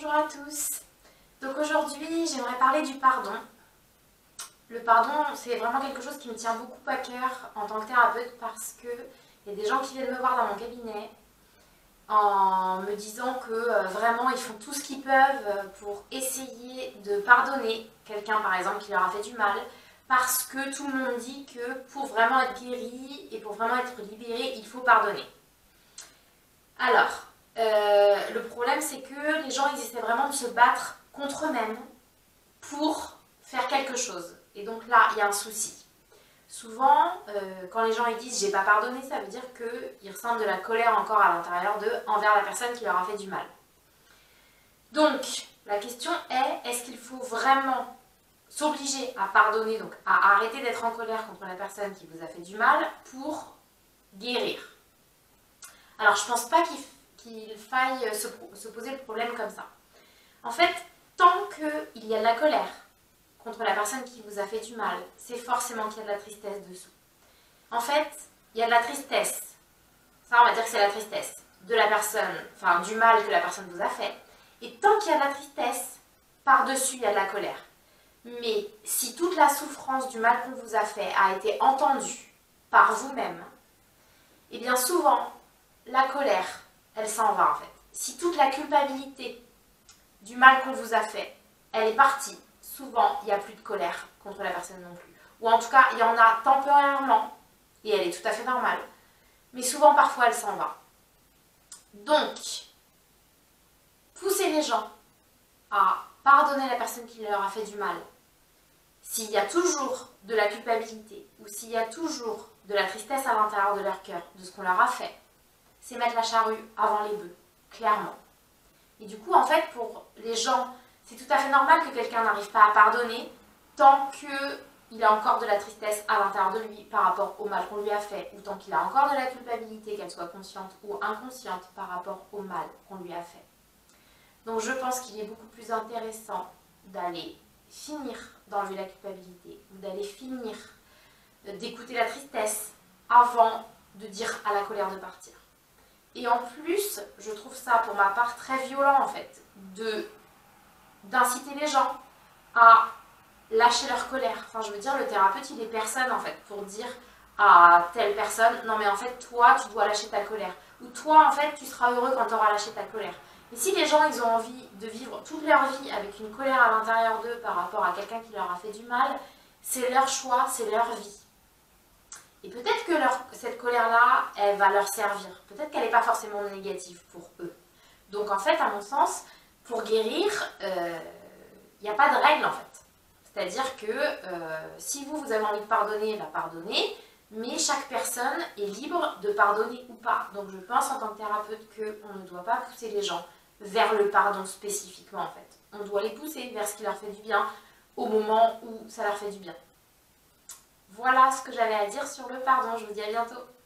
Bonjour à tous. Donc aujourd'hui, j'aimerais parler du pardon. Le pardon, c'est vraiment quelque chose qui me tient beaucoup à cœur en tant que thérapeute parce que il y a des gens qui viennent me voir dans mon cabinet en me disant que vraiment ils font tout ce qu'ils peuvent pour essayer de pardonner quelqu'un par exemple qui leur a fait du mal parce que tout le monde dit que pour vraiment être guéri et pour vraiment être libéré, il faut pardonner. Alors, le problème c'est que les gens ils essaient vraiment de se battre contre eux-mêmes pour faire quelque chose. Et donc là, il y a un souci. Souvent, quand les gens ils disent j'ai pas pardonné, ça veut dire qu'ils ressentent de la colère encore à l'intérieur d'eux envers la personne qui leur a fait du mal. Donc, la question est, est-ce qu'il faut vraiment s'obliger à pardonner, donc à arrêter d'être en colère contre la personne qui vous a fait du mal pour guérir? Alors, je pense pas qu'il faille se poser le problème comme ça. En fait, tant qu'il y a de la colère contre la personne qui vous a fait du mal, c'est forcément qu'il y a de la tristesse dessous. En fait, il y a de la tristesse. Ça, on va dire que c'est la tristesse de la personne, enfin du mal que la personne vous a fait. Et tant qu'il y a de la tristesse, par-dessus, il y a de la colère. Mais si toute la souffrance du mal qu'on vous a fait a été entendue par vous-même, eh bien souvent, la colère, elle s'en va en fait. Si toute la culpabilité du mal qu'on vous a fait, elle est partie, souvent, il n'y a plus de colère contre la personne non plus. Ou en tout cas, il y en a temporairement, et elle est tout à fait normale, mais souvent, parfois, elle s'en va. Donc, pousser les gens à pardonner la personne qui leur a fait du mal, s'il y a toujours de la culpabilité, ou s'il y a toujours de la tristesse à l'intérieur de leur cœur, de ce qu'on leur a fait, c'est mettre la charrue avant les bœufs, clairement. Et du coup, en fait, pour les gens, c'est tout à fait normal que quelqu'un n'arrive pas à pardonner tant qu'il a encore de la tristesse à l'intérieur de lui par rapport au mal qu'on lui a fait, ou tant qu'il a encore de la culpabilité, qu'elle soit consciente ou inconsciente par rapport au mal qu'on lui a fait. Donc je pense qu'il est beaucoup plus intéressant d'aller finir d'enlever la culpabilité, ou d'aller finir d'écouter la tristesse avant de dire à la colère de partir. Et en plus, je trouve ça pour ma part très violent en fait, d'inciter les gens à lâcher leur colère. Enfin je veux dire, le thérapeute il est personne en fait pour dire à telle personne, non mais en fait toi tu dois lâcher ta colère. Ou toi en fait tu seras heureux quand tu auras lâché ta colère. Et si les gens ils ont envie de vivre toute leur vie avec une colère à l'intérieur d'eux par rapport à quelqu'un qui leur a fait du mal, c'est leur choix, c'est leur vie. Et peut-être que cette colère-là, elle va leur servir. Peut-être qu'elle n'est pas forcément négative pour eux. Donc en fait, à mon sens, pour guérir, il n'y a pas de règle en fait. C'est-à-dire que si vous avez envie de pardonner, bah pardonnez, mais chaque personne est libre de pardonner ou pas. Donc je pense en tant que thérapeute qu'on ne doit pas pousser les gens vers le pardon spécifiquement en fait. On doit les pousser vers ce qui leur fait du bien au moment où ça leur fait du bien. Voilà ce que j'avais à dire sur le pardon. Je vous dis à bientôt.